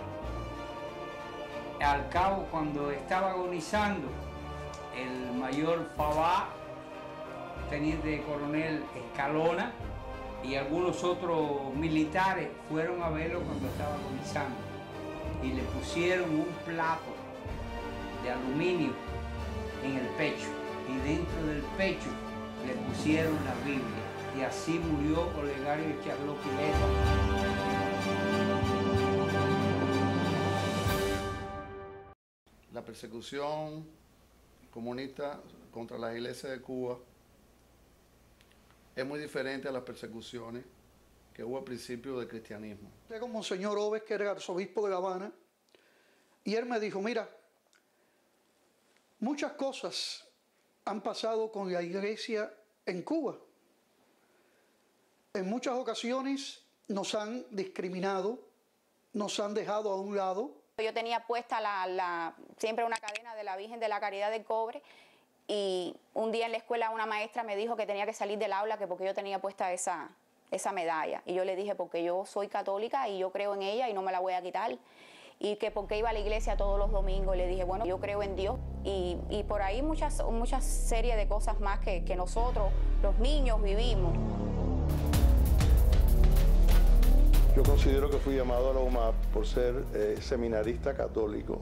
Al cabo, cuando estaba agonizando, el mayor Fabá, teniente coronel Escalona y algunos otros militares fueron a verlo cuando estaba agonizando y le pusieron un plato de aluminio en el pecho, y dentro del pecho le pusieron la Biblia, y así murió Olegario Charlot Pileta. La persecución comunista contra la Iglesia de Cuba es muy diferente a las persecuciones que hubo al principio del cristianismo. Hablé con Monseñor Oves, que era arzobispo de La Habana, y él me dijo, mira, muchas cosas han pasado con la Iglesia en Cuba. En muchas ocasiones nos han discriminado, nos han dejado a un lado. Yo tenía puesta la, la, siempre una cadena de la Virgen de la Caridad de cobre, y un día en la escuela una maestra me dijo que tenía que salir del aula, que porque yo tenía puesta esa, esa medalla. Y yo le dije, porque yo soy católica y yo creo en ella y no me la voy a quitar. Y que porque iba a la iglesia todos los domingos. Y le dije, bueno, yo creo en Dios. Y, y por ahí muchas, muchas series de cosas más que, que nosotros, los niños, vivimos. Yo considero que fui llamado a la U M A P por ser eh, seminarista católico,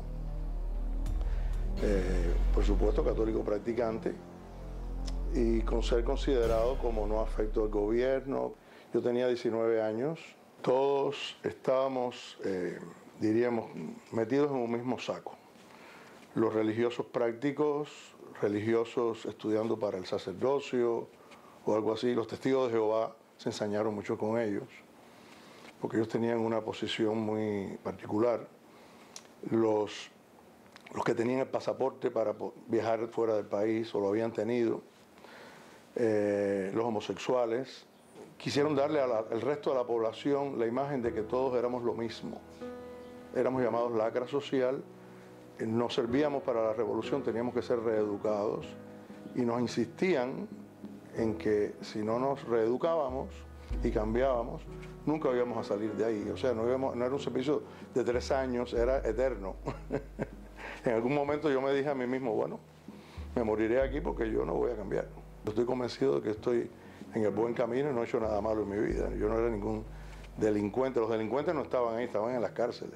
eh, por supuesto católico practicante, y con ser considerado como no afecto al gobierno. Yo tenía diecinueve años, todos estábamos, eh, diríamos, metidos en un mismo saco. Los religiosos prácticos, religiosos estudiando para el sacerdocio o algo así, los testigos de Jehová se ensañaron mucho con ellos, porque ellos tenían una posición muy particular. Los, los que tenían el pasaporte para viajar fuera del país o lo habían tenido, eh, los homosexuales, quisieron darle al resto de la población la imagen de que todos éramos lo mismo. Éramos llamados lacra social, no servíamos para la revolución, teníamos que ser reeducados, y nos insistían en que si no nos reeducábamos y cambiábamos, nunca íbamos a salir de ahí. O sea, no, íbamos, no era un servicio de tres años, era eterno. En algún momento yo me dije a mí mismo, bueno, me moriré aquí porque yo no voy a cambiar. Yo estoy convencido de que estoy en el buen camino y no he hecho nada malo en mi vida. Yo no era ningún delincuente. Los delincuentes no estaban ahí, estaban en las cárceles.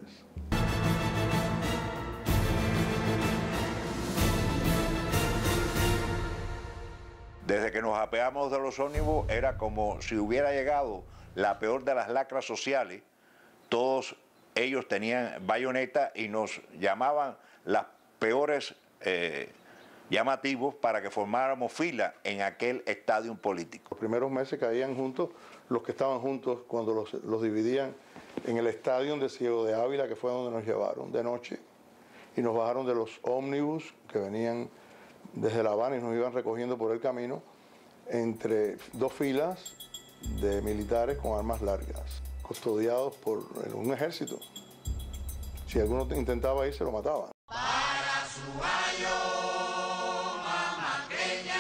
Desde que nos apeamos de los ómnibus era como si hubiera llegado la peor de las lacras sociales. Todos ellos tenían bayoneta y nos llamaban las peores eh, llamativos para que formáramos fila en aquel estadio político. Los primeros meses caían juntos los que estaban juntos cuando los, los dividían en el estadio de Ciego de Ávila, que fue donde nos llevaron de noche, y nos bajaron de los ómnibus que venían desde La Habana y nos iban recogiendo por el camino entre dos filas de militares con armas largas, custodiados por un ejército. Si alguno intentaba ir, se lo mataban. Para su ayo, mamaqueña,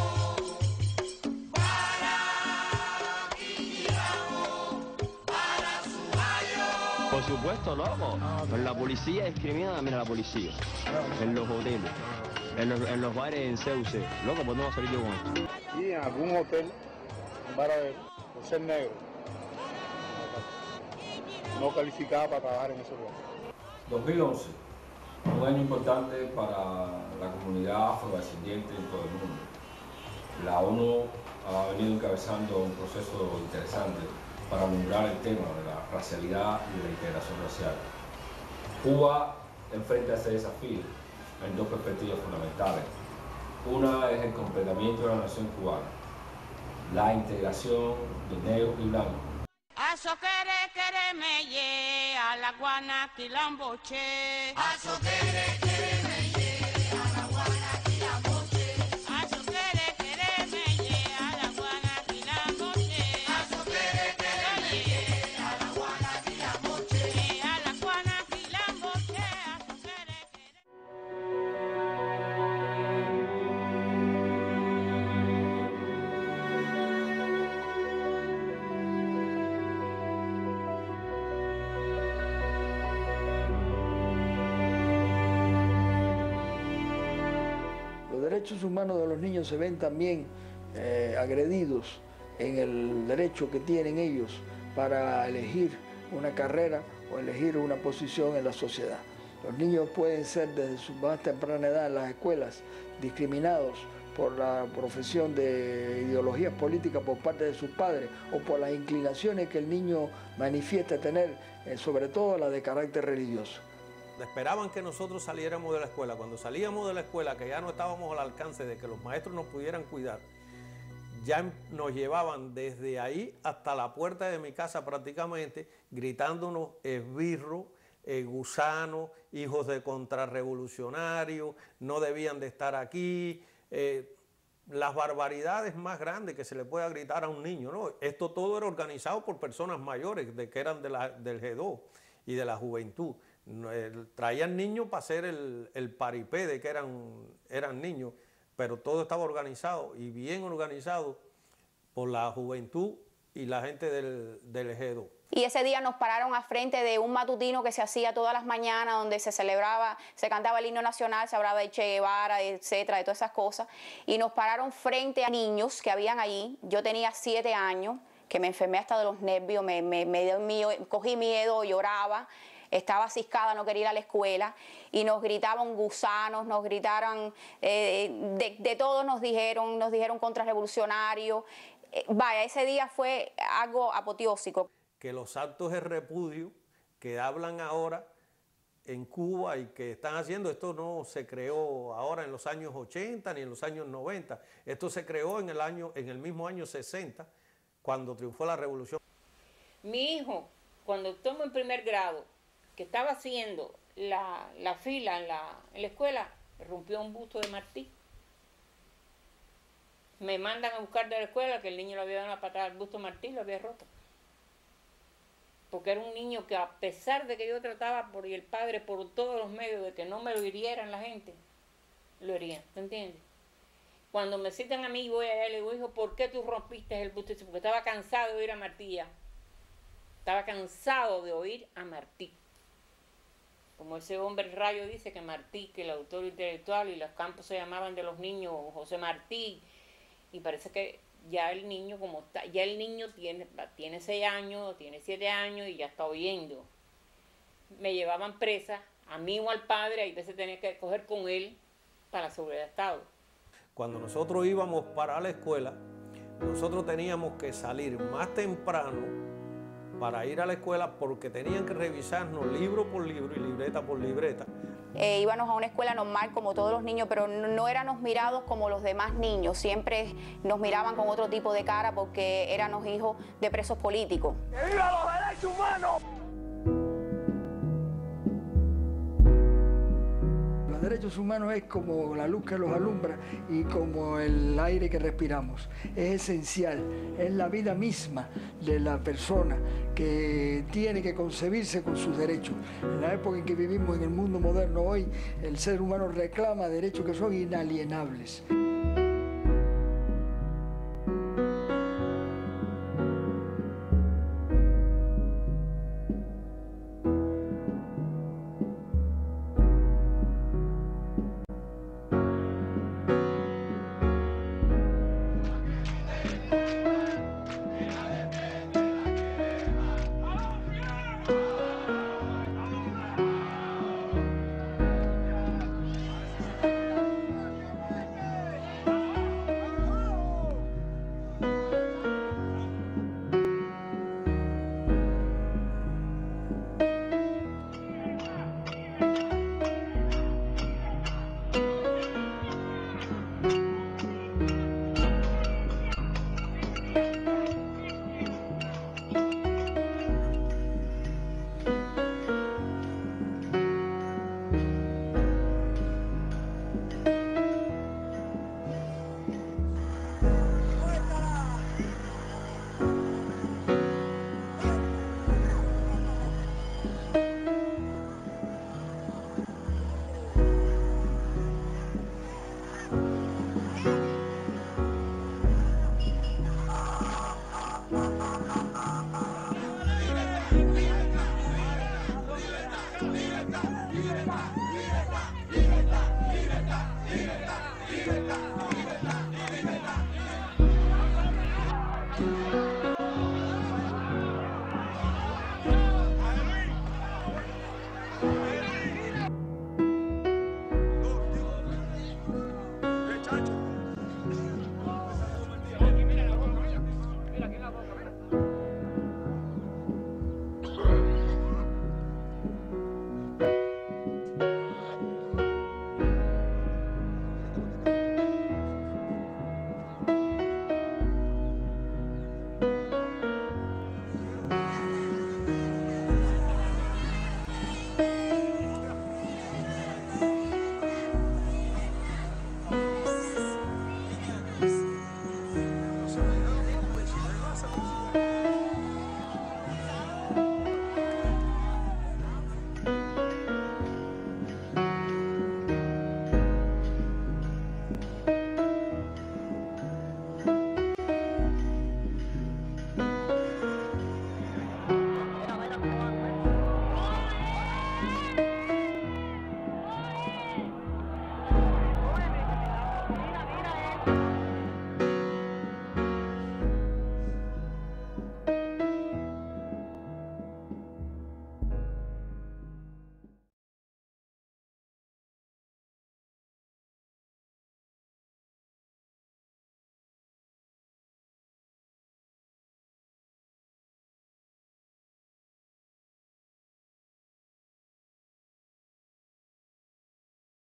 para Guinirao, para su ayo. Por supuesto, loco. Pero la policía discrimina, mira la policía. En los hoteles, en los, en los bares en C U C. Loco, ¿por dónde va a salir yo con esto? Y en algún hotel, un baradero, por ser negro, no calificaba para trabajar en ese lugar. dos mil once, un año importante para la comunidad afrodescendiente en todo el mundo. La ONU ha venido encabezando un proceso interesante para alumbrar el tema de la racialidad y de la integración racial. Cuba enfrenta ese desafío en dos perspectivas fundamentales. Una es el completamiento de la nación cubana, la integración de negros y blancos. Aso quere quere me ye a la guanaquilamboche. Aso quere quere me ye a la guanaquilamboche. Aso quere quere me ye a la guanaquilamboche. Aso quere quere me ye a la guanaquilamboche. A la guanaquilamboche. Aso quere Los derechos humanos de los niños se ven también eh, agredidos en el derecho que tienen ellos para elegir una carrera o elegir una posición en la sociedad. Los niños pueden ser desde su más temprana edad en las escuelas discriminados por la profesión de ideologías políticas por parte de sus padres o por las inclinaciones que el niño manifiesta tener, eh, sobre todo las de carácter religioso. Esperaban que nosotros saliéramos de la escuela. Cuando salíamos de la escuela, que ya no estábamos al alcance de que los maestros nos pudieran cuidar, ya nos llevaban desde ahí hasta la puerta de mi casa prácticamente, gritándonos esbirros, eh, gusanos, hijos de contrarrevolucionarios, no debían de estar aquí, eh, las barbaridades más grandes que se le pueda gritar a un niño, ¿no? Esto todo era organizado por personas mayores, de que eran de la, del G dos y de la juventud. Traían niños para hacer el, el paripé de que eran, eran niños, pero todo estaba organizado y bien organizado por la juventud y la gente del, del G dos. Y ese día nos pararon al frente de un matutino que se hacía todas las mañanas, donde se celebraba, se cantaba el himno nacional, se hablaba de Che Guevara, etcétera, de todas esas cosas. Y nos pararon frente a niños que habían allí. Yo tenía siete años, que me enfermé hasta de los nervios, me, me, me dio miedo, cogí miedo, lloraba. Estaba ciscada, no quería ir a la escuela y nos gritaban gusanos, nos gritaron, eh, de, de todo nos dijeron, nos dijeron contrarrevolucionarios. Eh, vaya, ese día fue algo apoteósico. Que los actos de repudio que hablan ahora en Cuba y que están haciendo, esto no se creó ahora en los años ochenta ni en los años noventa, esto se creó en el, año, en el mismo año sesenta, cuando triunfó la revolución. Mi hijo, cuando estuvo en primer grado, que estaba haciendo la, la fila en la, en la escuela, rompió un busto de Martí. Me mandan a buscar de la escuela que el niño le había dado una patada al busto de Martí y lo había roto. Porque era un niño que a pesar de que yo trataba por y el padre por todos los medios de que no me lo hirieran la gente, lo herían, ¿te entiendes? Cuando me citan a mí, voy allá y le digo, hijo, ¿por qué tú rompiste el busto? Porque estaba cansado de oír a Martí ya. Estaba cansado de oír a Martí. Como ese hombre Rayo dice que Martí, que el autor intelectual y los campos se llamaban de los niños José Martí, y parece que ya el niño como está, ya el niño tiene, tiene seis años, tiene siete años y ya está oyendo. Me llevaban presa, a mí o al padre, hay veces tenía que coger con él para la seguridad de Estado. Cuando nosotros íbamos para la escuela, nosotros teníamos que salir más temprano para ir a la escuela porque tenían que revisarnos libro por libro y libreta por libreta. Eh, íbamos a una escuela normal como todos los niños, pero no, no éramos mirados como los demás niños. Siempre nos miraban con otro tipo de cara porque éramos hijos de presos políticos. ¡Que viva los derechos humanos! derechos humanos es como la luz que los alumbra y como el aire que respiramos. Es esencial, es la vida misma de la persona que tiene que concebirse con sus derechos. En la época en que vivimos en el mundo moderno hoy, el ser humano reclama derechos que son inalienables.